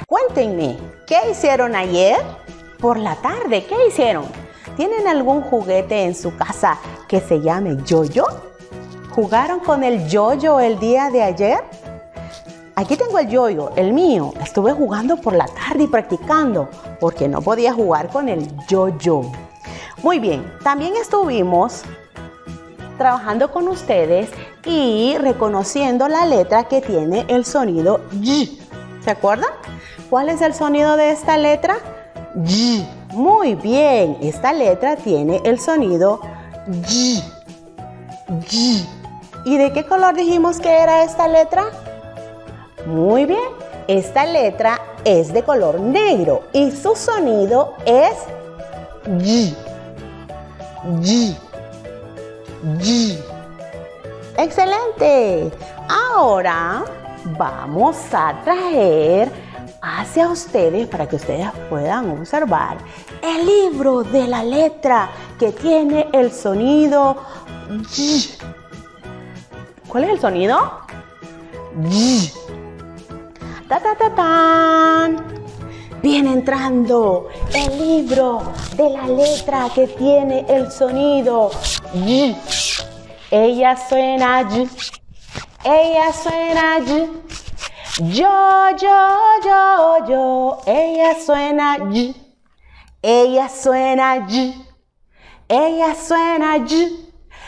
Cuéntenme, ¿qué hicieron ayer por la tarde? ¿Qué hicieron? ¿Tienen algún juguete en su casa que se llame yo-yo? ¿Jugaron con el yo-yo el día de ayer? Aquí tengo el yo-yo, el mío. Estuve jugando por la tarde y practicando porque no podía jugar con el yo-yo. Muy bien, también estuvimos trabajando con ustedes y reconociendo la letra que tiene el sonido Y. ¿Se acuerdan? ¿Cuál es el sonido de esta letra? Y. Muy bien, esta letra tiene el sonido Y. Y. ¿Y de qué color dijimos que era esta letra? Muy bien, esta letra es de color negro y su sonido es Y. Y. Y. ¡Excelente! Ahora vamos a traer hacia ustedes para que ustedes puedan observar el libro de la letra que tiene el sonido Y. ¿Cuál es el sonido? Y. ¡Ta, ta, ta, tan! Viene entrando el libro de la letra que tiene el sonido Y. Ella suena Y. Ella suena Y. Yo, yo, yo. Ella suena Y. Ella suena Y. Ella suena Y.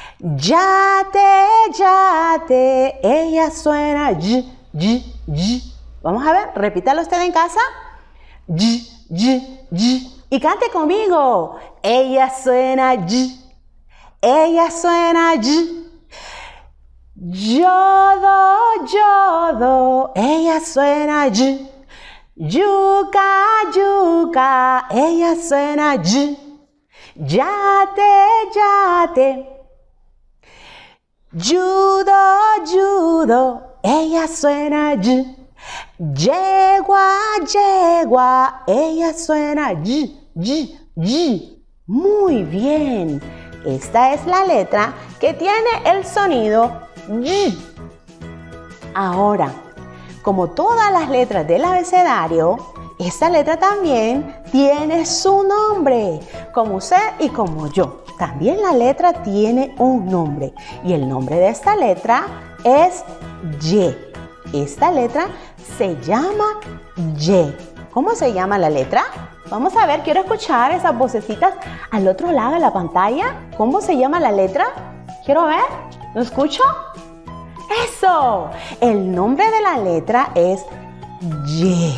Yate. Ella suena Y. Y. Vamos a ver, repítalo usted en casa. Y. Y cante conmigo. Ella suena Y. Ella suena Y. Yodo. Ella suena Y. Yuca. Ella suena Y. Yate. Judo. Ella suena Y. Yegua. Ella suena Y. Muy bien. Esta es la letra que tiene el sonido Y. Ahora, como todas las letras del abecedario, esta letra también tiene su nombre, como usted y como yo. También la letra tiene un nombre y el nombre de esta letra es Y. Esta letra se llama Y. ¿Cómo se llama la letra? Vamos a ver, quiero escuchar esas vocecitas al otro lado de la pantalla. ¿Cómo se llama la letra? Quiero ver, ¿lo escucho? ¡Eso! El nombre de la letra es Y.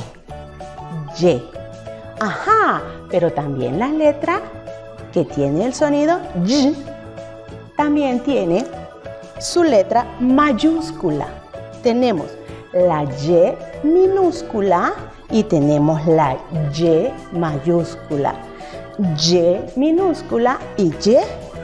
Y. Ajá, pero también la letra que tiene el sonido Y también tiene su letra mayúscula. Tenemos la Y minúscula y tenemos la Y mayúscula. Y minúscula y Y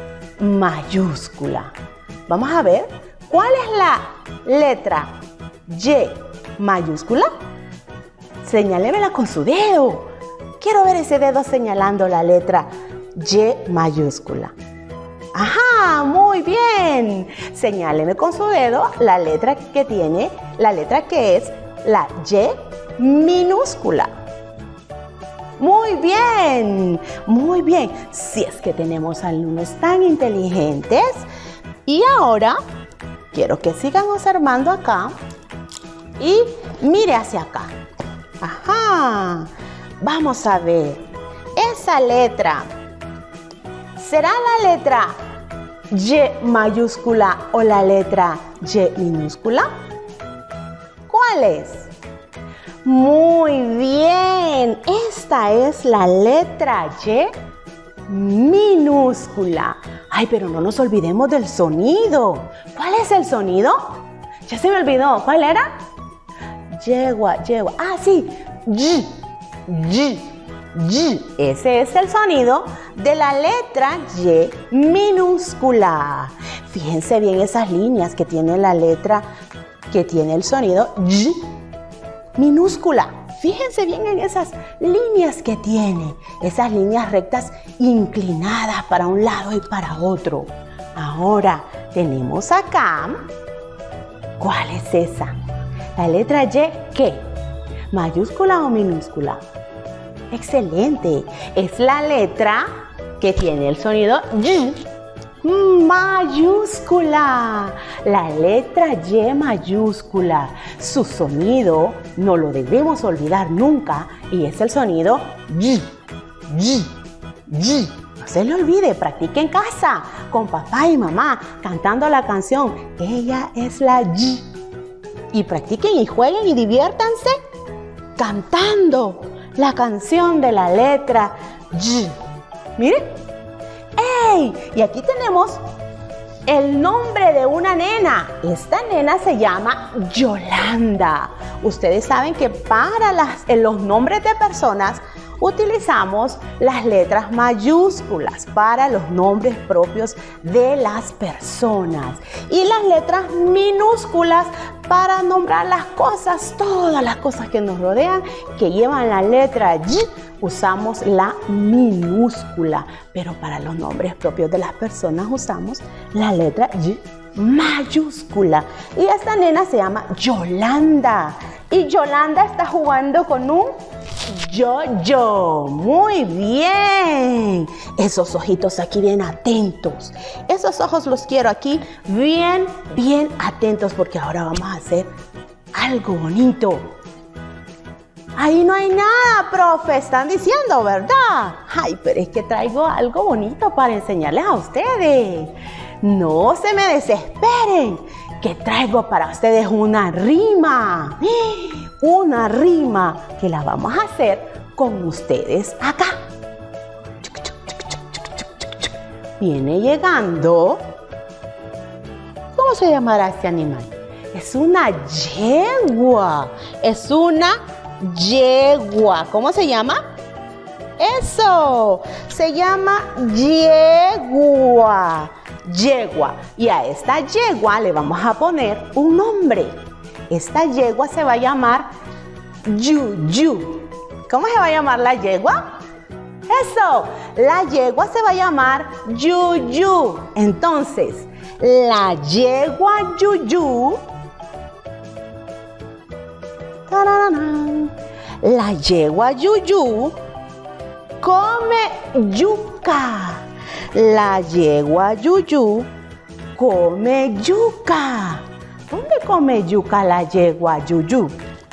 mayúscula. Vamos a ver, ¿cuál es la letra Y mayúscula? Señálemela con su dedo. Quiero ver ese dedo señalando la letra Y mayúscula. ¡Ajá! ¡Muy bien! Señáleme con su dedo la letra que tiene, la letra que es la Y minúscula. ¡Muy bien! ¡Muy bien! Si es que tenemos alumnos tan inteligentes. Y ahora quiero que sigan observando acá y mire hacia acá. ¡Ajá! Vamos a ver. Esa letra, ¿será la letra Y mayúscula o la letra Y minúscula? ¿Cuál es? Muy bien, esta es la letra Y minúscula. Ay, pero no nos olvidemos del sonido. ¿Cuál es el sonido? Ya se me olvidó. ¿Cuál era? Yegua. Ah, sí. Y. Ese es el sonido de la letra Y minúscula. Fíjense bien esas líneas que tiene la letra que tiene el sonido Y minúscula. Fíjense bien en esas líneas que tiene, esas líneas rectas inclinadas para un lado y para otro. Ahora tenemos acá, ¿cuál es esa? La letra Y, ¿qué? ¿Mayúscula o minúscula? Excelente. Es la letra que tiene el sonido Y. Mayúscula. La letra Y mayúscula. Su sonido no lo debemos olvidar nunca y es el sonido Y. Y. Y. No se le olvide, practique en casa con papá y mamá cantando la canción Ella es la Y. Y practiquen y jueguen y diviértanse cantando la canción de la letra Y. Miren. ¡Ey! Y aquí tenemos el nombre de una nena. Esta nena se llama Yolanda. Ustedes saben que para los nombres de personas utilizamos las letras mayúsculas para los nombres propios de las personas y las letras minúsculas para nombrar las cosas, todas las cosas que nos rodean que llevan la letra Y, usamos la minúscula, pero para los nombres propios de las personas usamos la letra Y mayúscula. Y esta nena se llama Yolanda y Yolanda está jugando con un yo-yo. Muy bien. Esos ojitos aquí bien atentos. Esos ojos los quiero aquí bien, bien atentos porque ahora vamos a hacer algo bonito. Ahí no hay nada, profe, están diciendo, ¿verdad? Ay, pero es que traigo algo bonito para enseñarles a ustedes. No se me desesperen, que traigo para ustedes una rima. Una rima que la vamos a hacer con ustedes acá. Viene llegando. ¿Cómo se llamará este animal? Es una yegua. Es una yegua. ¿Cómo se llama? Eso. Se llama yegua. Yegua. Y a esta yegua le vamos a poner un nombre. Esta yegua se va a llamar Yuyu. ¿Cómo se va a llamar la yegua? Eso, la yegua se va a llamar Yuyu. Entonces, la yegua Yuyu. ¡Tararán! La yegua Yuyu come yuca. La yegua Yuyu come yuca. ¿Dónde come yuca la yegua Yuyu?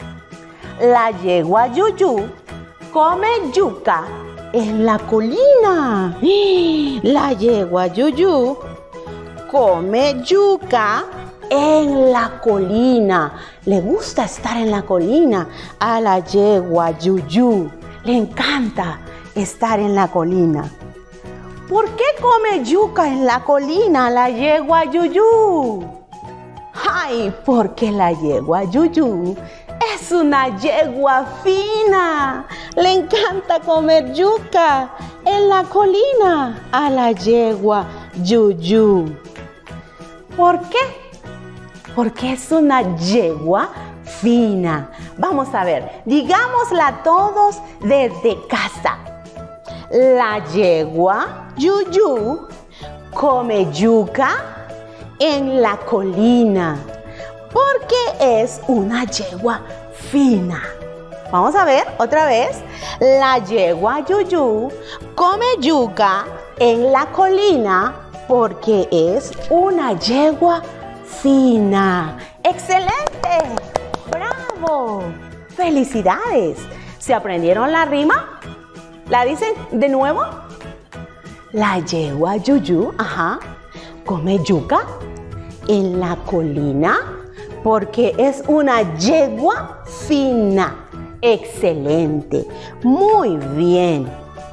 La yegua Yuyu come yuca en la colina. La yegua Yuyu come yuca en la colina. Le gusta estar en la colina a la yegua Yuyu. Le encanta estar en la colina. ¿Por qué come yuca en la colina la yegua Yuyu? ¡Ay! Porque la yegua Yuyu es una yegua fina. Le encanta comer yuca en la colina a la yegua Yuyu. ¿Por qué? Porque es una yegua fina. Vamos a ver, digámosla todos desde casa. La yegua Yuyu come yuca en la colina, porque es una yegua fina. Vamos a ver otra vez. La yegua Yuyu come yuca en la colina porque es una yegua fina. ¡Excelente! ¡Bravo! ¡Felicidades! ¿Se aprendieron la rima? ¿La dicen de nuevo? La yegua Yuyu, come yuca en la colina porque es una yegua fina. Excelente. Muy bien.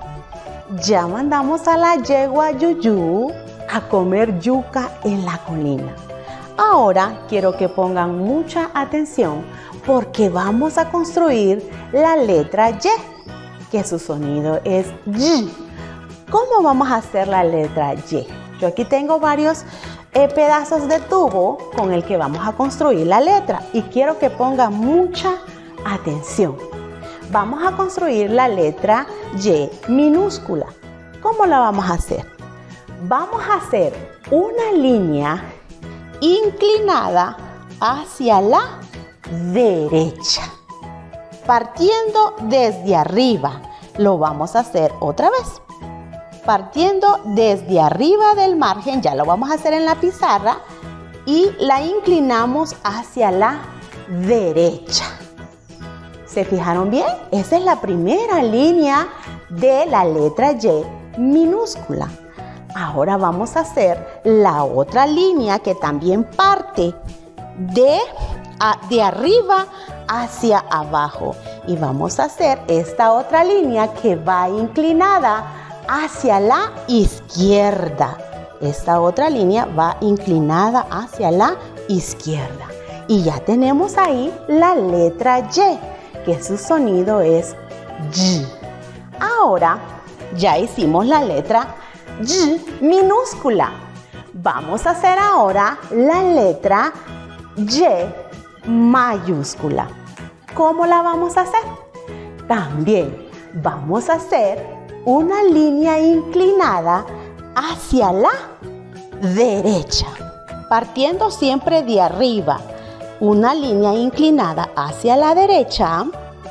Ya mandamos a la yegua Yuyu a comer yuca en la colina. Ahora quiero que pongan mucha atención porque vamos a construir la letra Y, que su sonido es Y. ¿Cómo vamos a hacer la letra Y? Yo aquí tengo varios pedazos de tubo con el que vamos a construir la letra y quiero que pongan mucha atención. Vamos a construir la letra Y minúscula. ¿Cómo la vamos a hacer? Vamos a hacer una línea inclinada hacia la derecha. partiendo desde arriba. Lo vamos a hacer otra vez. Partiendo desde arriba del margen, ya lo vamos a hacer en la pizarra, y la inclinamos hacia la derecha. ¿Se fijaron bien? Esa es la primera línea de la letra Y minúscula. Ahora vamos a hacer la otra línea que también parte de arriba hacia abajo. Y vamos a hacer esta otra línea que va inclinada hacia la izquierda. Esta otra línea va inclinada hacia la izquierda. Y ya tenemos ahí la letra Y, que su sonido es Y. Ahora ya hicimos la letra Y minúscula. Vamos a hacer ahora la letra Y mayúscula. ¿Cómo la vamos a hacer? También vamos a hacer una línea inclinada hacia la derecha, partiendo siempre de arriba. Una línea inclinada hacia la derecha.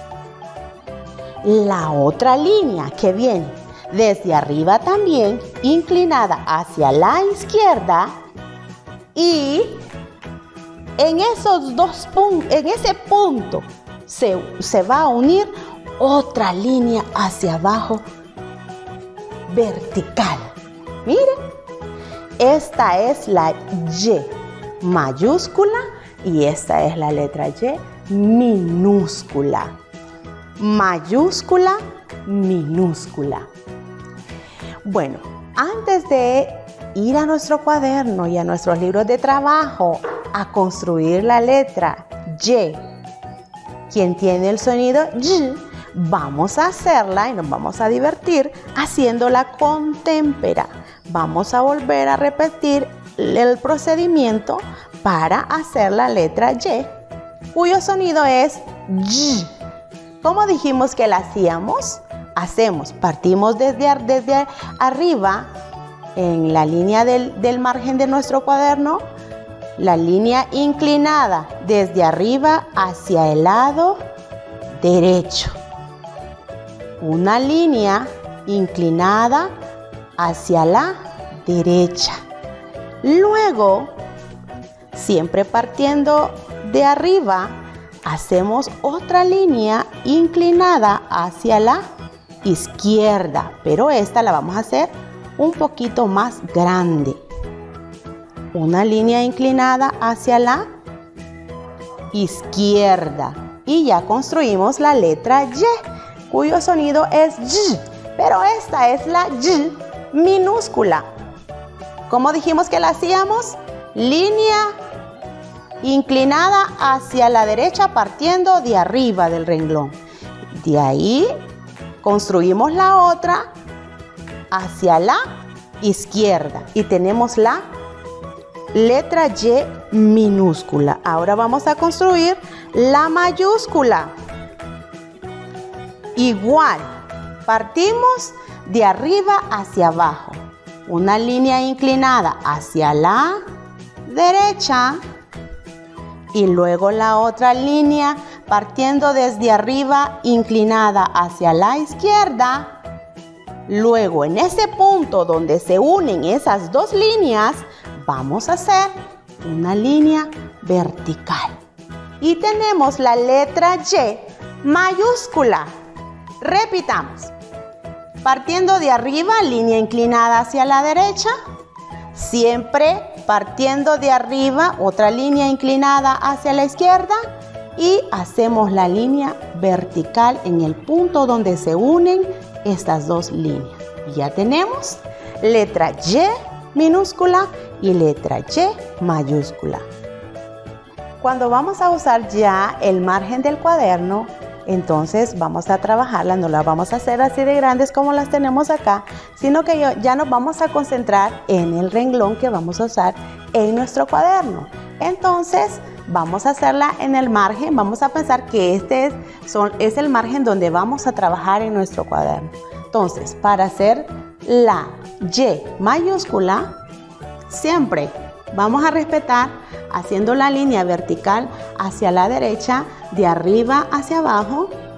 La otra línea que viene desde arriba también, inclinada hacia la izquierda. Y en esos dos puntos, en ese punto, se va a unir otra línea hacia abajo vertical. Miren, esta es la Y mayúscula y esta es la letra Y minúscula. Mayúscula, minúscula. Bueno, antes de ir a nuestro cuaderno y a nuestros libros de trabajo a construir la letra Y, quien tiene el sonido Y, vamos a hacerla y nos vamos a divertir haciéndola con témpera. Vamos a volver a repetir el procedimiento para hacer la letra Y, cuyo sonido es Y. ¿Cómo dijimos que la hacíamos? Partimos desde arriba en la línea del margen de nuestro cuaderno, la línea inclinada desde arriba hacia el lado derecho. Una línea inclinada hacia la derecha. Luego, siempre partiendo de arriba, hacemos otra línea inclinada hacia la izquierda, pero esta la vamos a hacer un poquito más grande. Una línea inclinada hacia la izquierda y ya construimos la letra Y, cuyo sonido es Y, pero esta es la Y minúscula. ¿Cómo dijimos que la hacíamos? Línea inclinada hacia la derecha partiendo de arriba del renglón. De ahí construimos la otra hacia la izquierda y tenemos la letra Y minúscula. Ahora vamos a construir la mayúscula. Igual, partimos de arriba hacia abajo. Una línea inclinada hacia la derecha y luego la otra línea partiendo desde arriba inclinada hacia la izquierda. Luego en ese punto donde se unen esas dos líneas vamos a hacer una línea vertical y tenemos la letra Y mayúscula. Repitamos. Partiendo de arriba, línea inclinada hacia la derecha. Siempre partiendo de arriba, otra línea inclinada hacia la izquierda. Y hacemos la línea vertical en el punto donde se unen estas dos líneas. Y ya tenemos letra Y minúscula y letra Y mayúscula. Cuando vamos a usar ya el margen del cuaderno, entonces vamos a trabajarla, no la vamos a hacer así de grandes como las tenemos acá, sino que ya nos vamos a concentrar en el renglón que vamos a usar en nuestro cuaderno. Entonces vamos a hacerla en el margen, vamos a pensar que este es el margen donde vamos a trabajar en nuestro cuaderno. Entonces, para hacer la Y mayúscula, siempre vamos a respetar haciendo la línea vertical hacia la derecha, de arriba hacia abajo,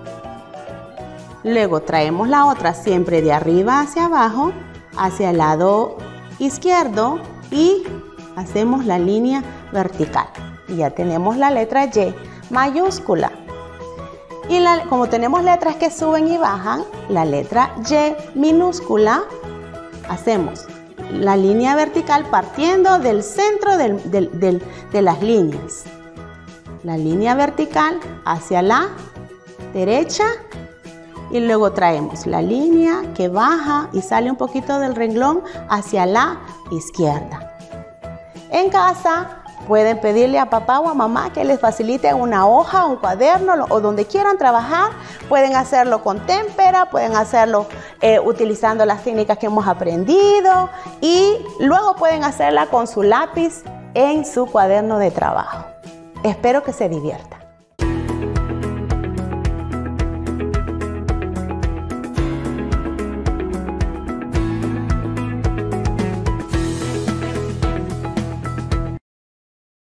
Luego traemos la otra siempre de arriba hacia abajo, hacia el lado izquierdo y hacemos la línea vertical. Y ya tenemos la letra Y mayúscula. Y como tenemos letras que suben y bajan, la letra Y minúscula, hacemos la línea vertical partiendo del centro de las líneas. La línea vertical hacia la derecha y luego traemos la línea que baja y sale un poquito del renglón hacia la izquierda. En casa pueden pedirle a papá o a mamá que les facilite una hoja, un cuaderno o donde quieran trabajar. Pueden hacerlo con témpera, pueden hacerlo utilizando las técnicas que hemos aprendido y luego pueden hacerla con su lápiz en su cuaderno de trabajo. Espero que se diviertan.